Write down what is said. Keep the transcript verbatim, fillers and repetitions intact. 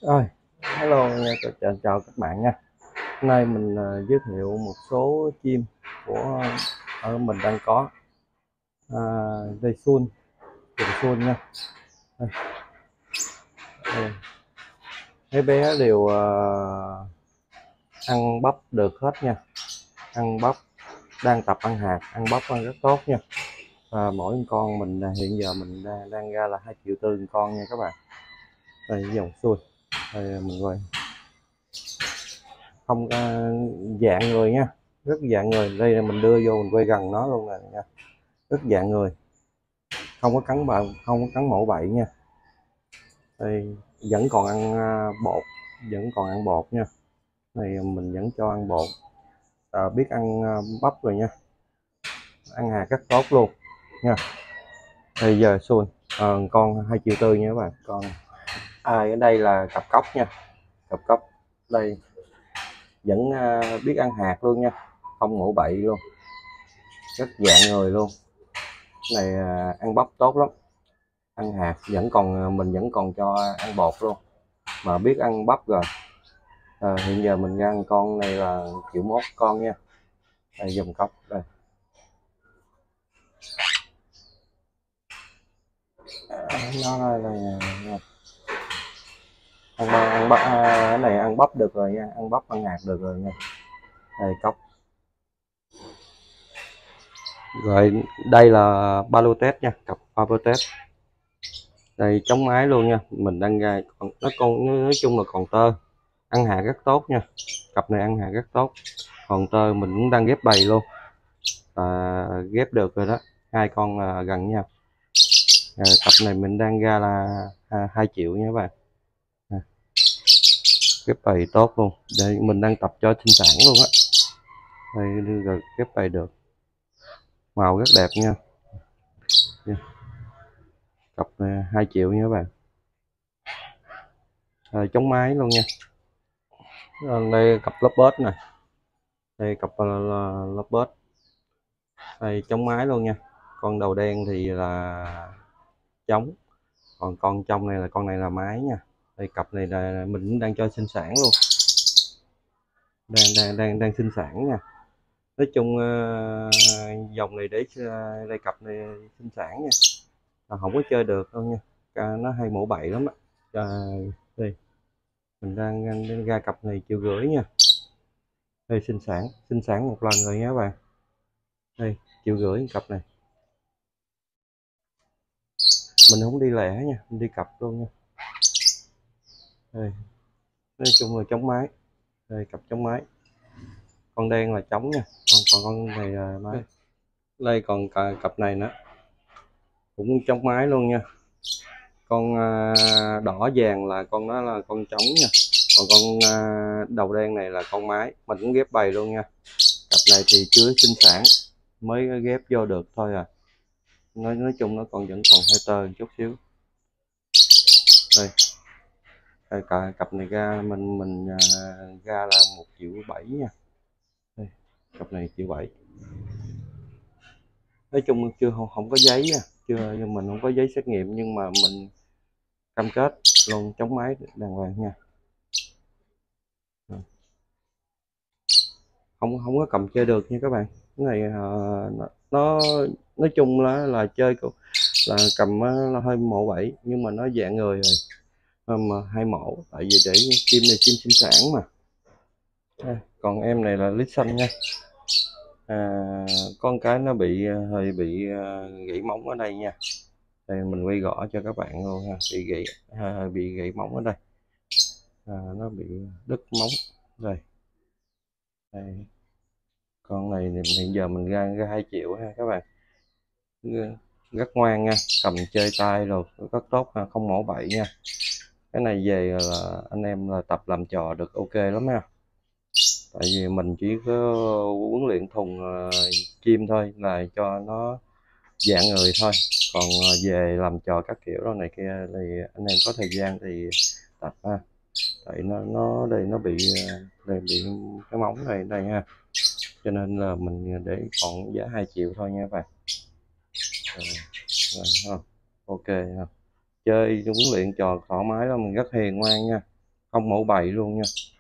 Rồi, hello nha, chào, chào, chào các bạn nha. Hôm nay mình uh, giới thiệu một số chim của ở mình đang có uh, dây suôn, dây suôn nha. Đây, đây. Mấy bé đều uh, ăn bắp được hết nha, ăn bắp, đang tập ăn hạt, ăn bắp ăn rất tốt nha. Và mỗi con mình uh, hiện giờ mình đang, đang ra là hai triệu tư con nha các bạn. Đây dòng xuôi, đây mình quay không, uh, dạng người nha, rất dạng người. Đây là mình đưa vô mình quay gần nó luôn nè nha, rất dạng người, không có cắn bạo, không có cắn mổ bậy nha. Đây vẫn còn ăn uh, bột, vẫn còn ăn bột nha. Này mình vẫn cho ăn bột, à, biết ăn uh, bắp rồi nha, ăn hạt rất tốt luôn nha. Bây giờ xuôi à, con hai triệu tư nha các bạn. Còn ai ở đây là cặp cốc nha, cặp cốc đây vẫn uh, biết ăn hạt luôn nha, không mổ bậy luôn, rất dạng người luôn. Này uh, ăn bắp tốt lắm, ăn hạt vẫn còn, mình vẫn còn cho ăn bột luôn, mà biết ăn bắp rồi. À, hiện giờ mình ăn con này là triệu mốt con nha. Đây dòng cốc đây. À, nó đây là ăn, ăn bắp, à, cái này ăn bắp được rồi nha, ăn bắp ăn hạt được rồi nha. Đây cốc. Rồi đây là Palotes nha, cặp Palotes. Đây chống mái luôn nha, mình đang ra còn nó con nói chung là còn tơ, ăn hạt rất tốt nha, cặp này ăn hạt rất tốt. Còn tơ mình cũng đang ghép bầy luôn, à, ghép được rồi đó, hai con là gần nhau. À, cặp này mình đang ra là à, hai triệu nha các bạn. À, ghép bầy tốt luôn, đây mình đang tập cho sinh sản luôn á. Đây rồi ghép bầy được, màu rất đẹp nha. Yeah. Cặp này hai triệu nha các bạn. À, chống máy luôn nha. À, đây cặp lớp bớt này, đây cặp lớp bớt, đây chống máy luôn nha. Con đầu đen thì là chống, còn con trong này là con này là máy nha. Đây cặp này là mình cũng đang cho sinh sản luôn, đang đang đang đang sinh sản nha. Nói chung uh, dòng này để uh, đây cặp này sinh sản nha, à, không có chơi được đâu nha, à, nó hay mổ bậy lắm á. À, đây mình đang, đang ra cặp này triệu rưỡi nha. Đây sinh sản, sinh sản một lần rồi nha các bạn. Đây triệu rưỡi cặp này, mình không đi lẻ nha, mình đi cặp luôn nha. Đây nói chung là chống máy, đây cặp chống máy, con đen là chống nha, còn còn con này là máy. Đây còn cả cặp này nữa cũng chống máy luôn nha. Con à, đỏ vàng là con đó là con trống nha, còn con à, đầu đen này là con mái, mình cũng ghép bầy luôn nha. Cặp này thì chưa sinh sản, mới ghép vô được thôi à. nói nói chung nó còn vẫn còn hơi tơ chút xíu. Đây, đây cả cặp này ra mình mình à, ra là một triệu bảy nha. Đây, cặp này triệu bảy. Nói chung chưa không, không có giấy nha, chưa, mình không có giấy xét nghiệm, nhưng mà mình cam kết luôn chống máy đàng hoàng nha. không không có cầm chơi được nha các bạn. Cái này uh, nó, nó nói chung là là chơi là cầm là hơi mổ bẫy, nhưng mà nó dạng người rồi. À, mà hay mổ tại vì để chim này chim sinh sản mà. À, còn em này là lít xanh nha. À, con cái nó bị hơi bị uh, gãy móng ở đây nha. Đây mình quay gõ cho các bạn luôn ha, bị gãy hơi bị gãy móng ở đây, à, nó bị đứt móng rồi. Đây. Con này thì hiện giờ mình ra ra hai triệu ha các bạn, rất ngoan nha, cầm chơi tay rồi rất tốt ha, không mổ bậy nha. Cái này về là anh em là tập làm trò được ok lắm ha, tại vì mình chỉ có huấn luyện thùng uh, chim thôi là cho nó dạng người thôi, còn uh, về làm trò các kiểu đó này kia thì anh em có thời gian thì tập ha. Tại nó nó đây nó bị đây bị cái móng này đây ha, cho nên là mình để còn giá hai triệu thôi nha các bạn. Rồi, rồi, không ok ha, chơi huấn luyện trò thoải mái lắm, mình rất hiền ngoan nha. không mổ bầy luôn nha.